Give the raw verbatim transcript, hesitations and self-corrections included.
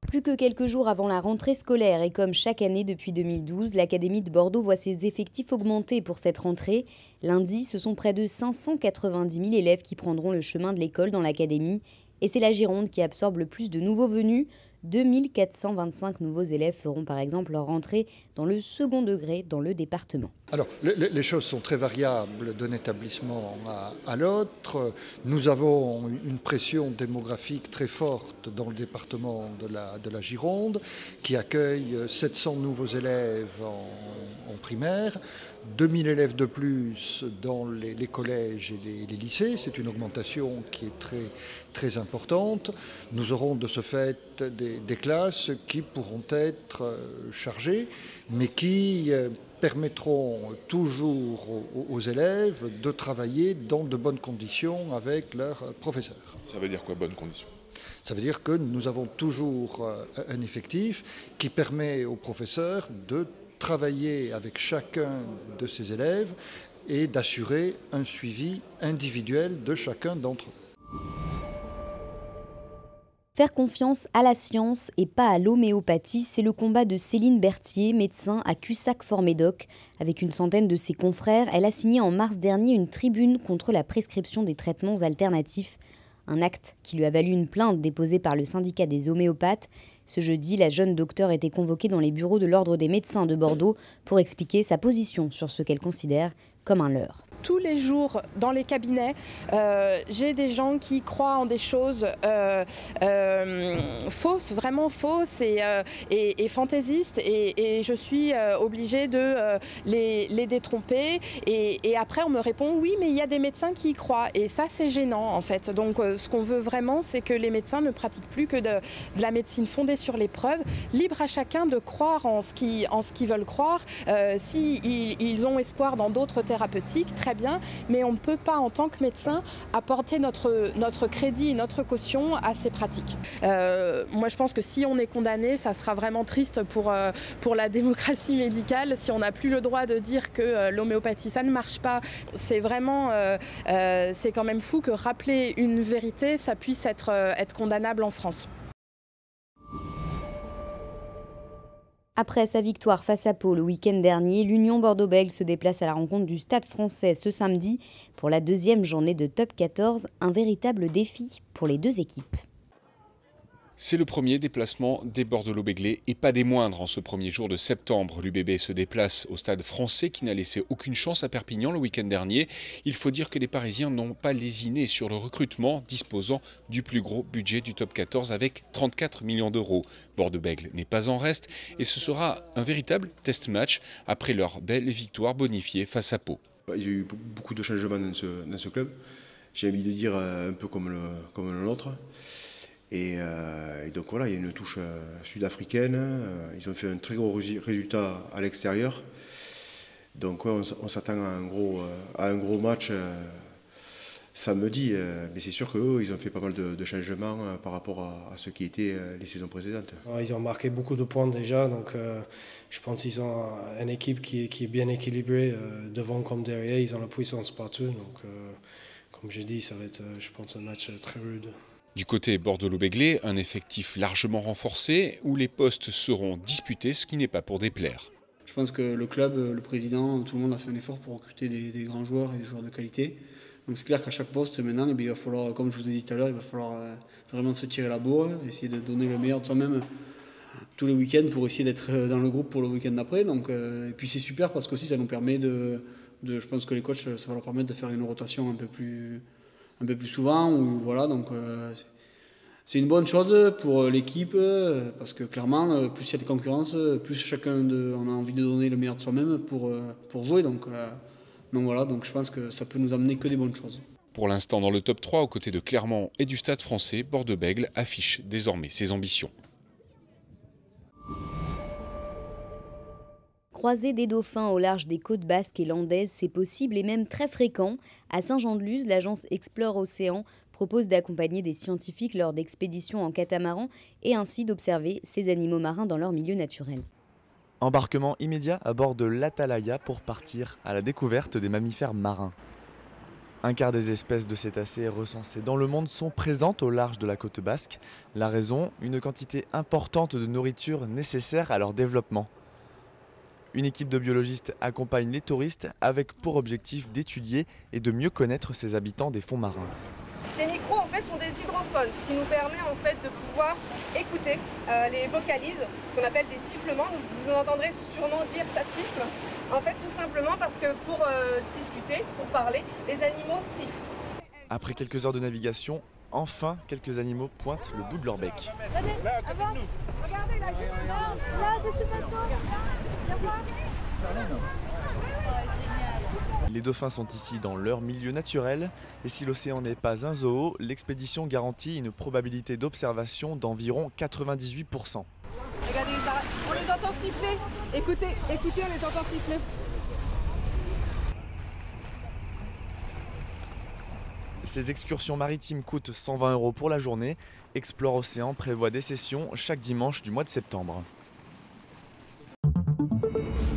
Plus que quelques jours avant la rentrée scolaire et comme chaque année depuis deux mille douze, l'Académie de Bordeaux voit ses effectifs augmenter pour cette rentrée. Lundi, ce sont près de cinq cent quatre-vingt-dix mille élèves qui prendront le chemin de l'école dans l'Académie. Et c'est la Gironde qui absorbe le plus de nouveaux venus. deux mille quatre cent vingt-cinq nouveaux élèves feront par exemple leur rentrée dans le second degré dans le département. Alors, les, les choses sont très variables d'un établissement à, à l'autre. Nous avons une pression démographique très forte dans le département de la, de la Gironde, qui accueille sept cents nouveaux élèves en, en primaire, deux mille élèves de plus dans les, les collèges et les, les lycées. C'est une augmentation qui est très, très importante. Nous aurons de ce fait des, des classes qui pourront être chargées, mais qui permettront toujours aux, aux élèves de travailler dans de bonnes conditions avec leurs professeurs. Ça veut dire quoi, bonnes conditions ? Ça veut dire que nous avons toujours un effectif qui permet aux professeurs de travailler avec chacun de ces élèves et d'assurer un suivi individuel de chacun d'entre eux. Faire confiance à la science et pas à l'homéopathie, c'est le combat de Céline Berthier, médecin à Cussac-Fort-Médoc. Avec une centaine de ses confrères, elle a signé en mars dernier une tribune contre la prescription des traitements alternatifs. Un acte qui lui a valu une plainte déposée par le syndicat des homéopathes. Ce jeudi, la jeune docteure était convoquée dans les bureaux de l'Ordre des médecins de Bordeaux pour expliquer sa position sur ce qu'elle considère comme un leurre. Tous les jours dans les cabinets, euh, j'ai des gens qui croient en des choses euh, euh, fausses, vraiment fausses et, euh, et, et fantaisistes et, et je suis euh, obligée de euh, les, les détromper et, et après on me répond oui mais il y a des médecins qui y croient et ça c'est gênant en fait. Donc euh, ce qu'on veut vraiment c'est que les médecins ne pratiquent plus que de, de la médecine fondée sur les preuves, libre à chacun de croire en ce qu'ils en ce qu'ils veulent croire, euh, si ils, ils ont espoir dans d'autres thérapeutiques, très bien, mais on ne peut pas en tant que médecin apporter notre, notre crédit et notre caution à ces pratiques. Euh, moi je pense que si on est condamné, ça sera vraiment triste pour, euh, pour la démocratie médicale, si on n'a plus le droit de dire que euh, l'homéopathie ça ne marche pas. C'est vraiment, euh, euh, c'est quand même fou que rappeler une vérité, ça puisse être, euh, être condamnable en France. Après sa victoire face à Pau le week-end dernier, l'Union Bordeaux-Bègles se déplace à la rencontre du Stade Français ce samedi pour la deuxième journée de Top quatorze, un véritable défi pour les deux équipes. C'est le premier déplacement des Bordelais-Béglés et pas des moindres en ce premier jour de septembre. L'U B B se déplace au Stade Français qui n'a laissé aucune chance à Perpignan le week-end dernier. Il faut dire que les Parisiens n'ont pas lésiné sur le recrutement, disposant du plus gros budget du Top quatorze avec trente-quatre millions d'euros. Bordeaux-Bègles n'est pas en reste et ce sera un véritable test match après leur belle victoire bonifiée face à Pau. Il y a eu beaucoup de changements dans ce, dans ce club. J'ai envie de dire un peu comme le, comme le nôtre. Et, euh, et donc voilà, il y a une touche euh, sud-africaine. Euh, ils ont fait un très gros résultat à l'extérieur. Donc ouais, on, on s'attend à un gros, euh, à un gros match euh, samedi. Euh, mais c'est sûr qu'eux, ils ont fait pas mal de, de changements euh, par rapport à, à ce qui était euh, les saisons précédentes. Ils ont marqué beaucoup de points déjà. Donc euh, je pense qu'ils ont une équipe qui est, qui est bien équilibrée euh, devant comme derrière. Ils ont la puissance partout. Donc euh, comme j'ai dit, ça va être, je pense, un match très rude. Du côté Bordeaux-Béglé, un effectif largement renforcé où les postes seront disputés, ce qui n'est pas pour déplaire. Je pense que le club, le président, tout le monde a fait un effort pour recruter des, des grands joueurs et des joueurs de qualité. Donc c'est clair qu'à chaque poste maintenant, eh bien, il va falloir, comme je vous ai dit tout à l'heure, il va falloir euh, vraiment se tirer la bourre, essayer de donner le meilleur de soi-même tous les week-ends pour essayer d'être dans le groupe pour le week-end d'après. Donc, euh, et puis c'est super parce que aussi ça nous permet de, de, je pense que les coachs, ça va leur permettre de faire une rotation un peu plus... un peu plus souvent, ou voilà, donc euh, c'est une bonne chose pour l'équipe euh, parce que clairement, plus il y a de concurrence, plus chacun de, on a envie de donner le meilleur de soi-même pour, euh, pour jouer, donc, euh, donc voilà, donc je pense que ça peut nous amener que des bonnes choses. Pour l'instant, dans le top trois, aux côtés de Clermont et du Stade Français, Bordeaux-Bègles affiche désormais ses ambitions. Croiser des dauphins au large des côtes basques et landaises, c'est possible et même très fréquent. À Saint-Jean-de-Luz, l'agence Explore Océan propose d'accompagner des scientifiques lors d'expéditions en catamaran et ainsi d'observer ces animaux marins dans leur milieu naturel. Embarquement immédiat à bord de l'Atalaya pour partir à la découverte des mammifères marins. Un quart des espèces de cétacés recensées dans le monde sont présentes au large de la côte basque. La raison, une quantité importante de nourriture nécessaire à leur développement. Une équipe de biologistes accompagne les touristes avec pour objectif d'étudier et de mieux connaître ces habitants des fonds marins. Ces micros en fait sont des hydrophones, ce qui nous permet en fait de pouvoir écouter euh, les vocalises, ce qu'on appelle des sifflements. Vous, vous entendrez sûrement dire ça siffle. En fait tout simplement parce que pour euh, discuter, pour parler, les animaux sifflent. Après quelques heures de navigation, enfin quelques animaux pointent le bout de leur bec. Venez, avance. Regardez là, là, là, dessus le bateau. Viens voir. Les dauphins sont ici dans leur milieu naturel et si l'océan n'est pas un zoo, l'expédition garantit une probabilité d'observation d'environ quatre-vingt-dix-huit pour cent. Regardez, on les entend siffler. Écoutez, écoutez, on les entend siffler. Ces excursions maritimes coûtent cent vingt euros pour la journée. Explore Océan prévoit des sessions chaque dimanche du mois de septembre.